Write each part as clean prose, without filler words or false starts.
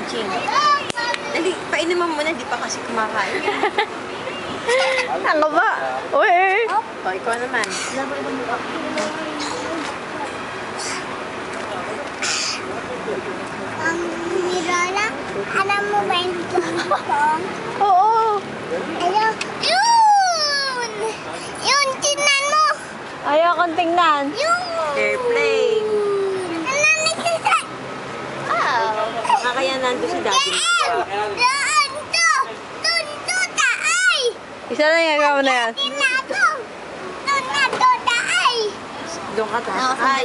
Ching. Dali, painin mo muna, di pa kasi kumakain. Ano ba? Uy! O, ikaw naman. Nirola, alam mo ba yung tungkong? Oo! Ayun! Yun! Yun, tingnan mo! Ayaw kong tingnan. Yun! Airplane. Nananagsasak! Kaya nando si Daddy. Doon to! Doon to, taay! Isa lang yung gagawin na yan. Tingnan na to! Doon na to, taay! Doon ka taas. Ay.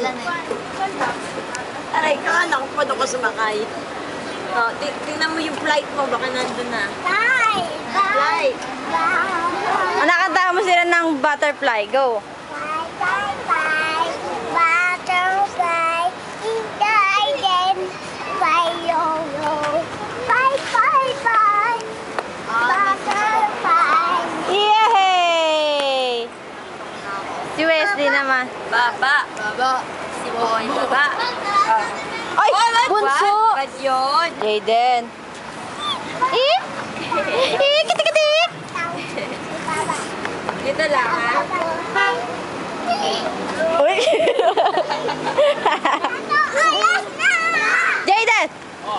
Aray ka, naku pa doon ka sumakay. O, tingnan mo yung flight mo, baka nandun na. Taay! Flight. Nakanta mo sila ng butterfly. Go! Bye, bye, bye, butterfly in the garden. Bye, yo, yo. Bye, bye, bye, butterfly. Yay! Si Wesley naman. Baba. Baba. Si Boy, baba. Ay! Bunso! Ba't yun? Jaden. Eh? Eh! Kiti-kiti! Dito lang, ha? Uy! Jaden!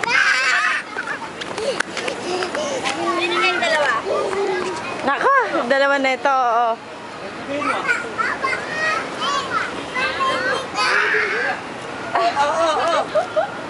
Sino kayong dalawa? Nako! Dalawa na ito. Oo. Oo, oo, oo.